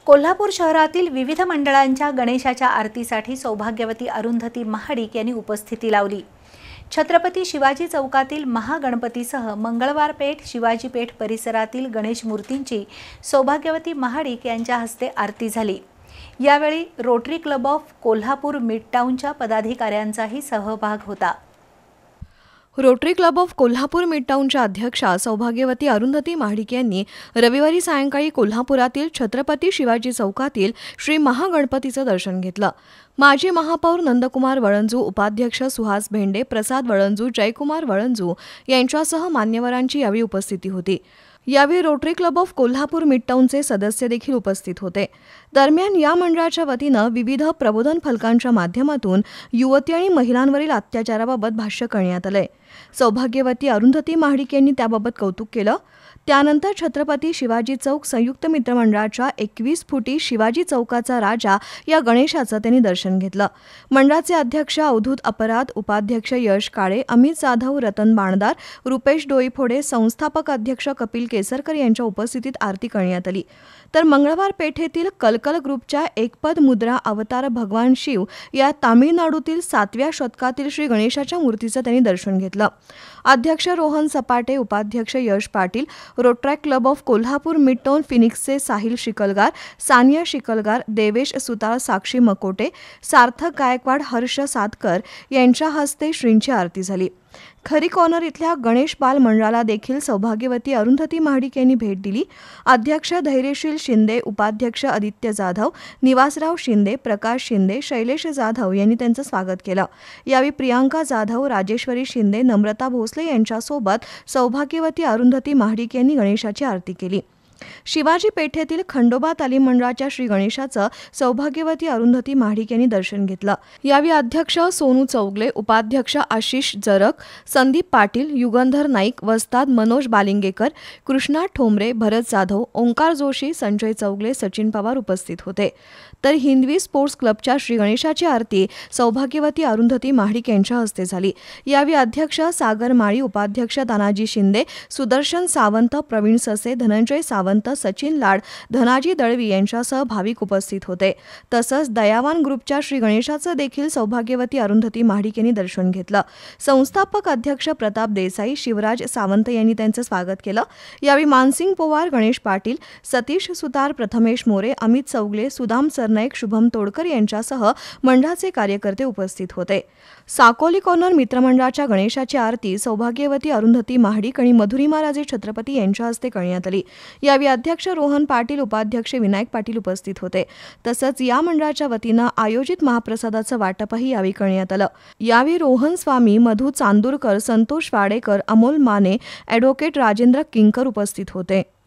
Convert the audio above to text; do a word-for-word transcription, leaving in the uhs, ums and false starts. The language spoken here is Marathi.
कोल्हापूर शहरातील विविध मंडळांच्या गणेशाच्या आरतीसाठी सौभाग्यवती अरुंधती महाडिक यांनी उपस्थिती लावली। छत्रपती शिवाजी चौकातील महागणपतीसह मंगळवार पेठ, शिवाजी पेठ परिसरातील गणेश मूर्तींची सौभाग्यवती महाडिक यांच्या हस्ते आरती झाली। यावेळी रोटरी क्लब ऑफ कोल्हापूर मिडटाउनच्या पदाधिकाऱ्यांचाही सहभाग होता। रोटरी क्लब ऑफ कोल्हापूर मिडटाउनच्या अध्यक्षा सौभाग्यवती अरुंधती महाडिक यांनी रविवारी सायंकाळी कोल्हापुरातील छत्रपती शिवाजी चौकातील श्री महागणपतीचं दर्शन घेतलं। माजी महापौर नंदकुमार वळंजू, उपाध्यक्ष सुहास भेंडे, प्रसाद वळंजू, जयकुमार वळंजू यांच्यासह मान्यवरांची यावेळी उपस्थिती होती। यावेळी रोटरी क्लब ऑफ कोल्हापूर मिडटाउनचे सदस्य देखील उपस्थित होते। दरम्यान या मंडळाच्या वतीनं विविध प्रबोधन फलकांच्या माध्यमातून युवती आणि महिलांवरील अत्याचाराबाबत भाष्य करण्यात आलंय। सौभाग्यवती अरुंधती महाडिक यांनी त्याबाबत कौतुक केलं। त्यानंतर छत्रपती शिवाजी चौक संयुक्त मित्रमंडळाच्या एकवीस फुटी शिवाजी चौकाचा राजा या गणेशाचं त्यांनी दर्शन घेतलं। मंडळाचे अध्यक्ष अवधूत अपराध, उपाध्यक्ष यश काळे, अमित जाधव, रतन बाणदार, रुपेश डोईफोडे, संस्थापक अध्यक्ष कपिल केसरकर यांच्या उपस्थितीत आरती करण्यात आली। तर मंगळवार पेठेतील कलकल ग्रुपच्या एकपद मुद्रा अवतार भगवान शिव या तामिळनाडूतील सातव्या शतकातील श्री गणेशाच्या मूर्तीचं त्यांनी दर्शन घेतलं। अध्यक्ष रोहन सपाटे, उपाध्यक्ष Yash Patil, Rotary Club of Kolhapur midtown फिनिक्सचे साहिल शिकलगार, सानिया शिकलगार, देवेश सुतार, साक्षी मकोटे, सार्थक गायकवाड, हर्ष सातकर यांच्या हस्ते श्रींची आरती झाली। खरी कॉर्नर इथल्या गणेश बाल मंडळाला देखील सौभाग्यवती अरुंधती महाडिक यांनी भेट दिली। अध्यक्ष धैर्यशील शिंदे, उपाध्यक्ष आदित्य जाधव, निवासराव शिंदे, प्रकाश शिंदे, शैलेश जाधव यांनी त्यांचं स्वागत केलं। यावेळी प्रियांका जाधव, राजेश्वरी शिंदे, नम्रता भोसले यांच्यासोबत सौभाग्यवती अरुंधती महाडिक यांनी गणेशाची आरती केली। शिवाजी पेठेतील खंडोबा तालीम मंडळाच्या श्री गणेशाचं सौभाग्यवती अरुंधती महाडिक यांनी दर्शन घेतलं। यावेळी अध्यक्ष सोनू चौगले, उपाध्यक्ष आशिष जरक, संदीप पाटील, युगंधर नाईक, वस्ताद मनोज बालिंगेकर, कृष्णा ठोंबरे, भरत जाधव, ओंकार जोशी, संजय चौगले, सचिन पवार उपस्थित होते। तर हिंदवी स्पोर्ट्स क्लबच्या श्री गणेशाची आरती सौभाग्यवती अरुंधती महाडिक यांच्या हस्ते झाली। यावेळी अध्यक्ष सागर माळी, उपाध्यक्ष तानाजी शिंदे, सुदर्शन सावंत, प्रवीण ससे, धनंजय सावंत, सचिन लाड, धनाजी दळवी यांच्यासह भाविक उपस्थित होते। तसंच दयावान ग्रुपच्या श्री गणेशाचं देखील सौभाग्यवती अरुंधती महाडिक यांनी दर्शन घेतलं। संस्थापक अध्यक्ष प्रताप देसाई, शिवराज सावंत यांनी त्यांचं स्वागत केलं। यावेळी मानसिंग पोवार, गणेश पाटील, सतीश सुतार, प्रथमेश मोरे, अमित चौगले, सुदाम सरनाईक, शुभम तोडकर यांच्यासह मंडळाचे कार्यकर्ते उपस्थित होते। साकोली कॉर्नर मित्रमंडळाच्या गणेशाची आरती सौभाग्यवती अरुंधती महाडिक आणि मधुरिमा राजे छत्रपती यांच्या हस्ते करण्यात आली। यावेळी अध्यक्ष रोहन पाटील, उपाध्यक्ष विनायक पाटील उपस्थित होते। तसंच या मंडळाच्या वतीनं आयोजित महाप्रसादाचं वाटपही यावेळी करण्यात आलं। यावेळी रोहन स्वामी, मधु चांदूरकर, संतोष वाडेकर, अमोल माने, ॲडव्होकेट राजेंद्र किंकर उपस्थित होते।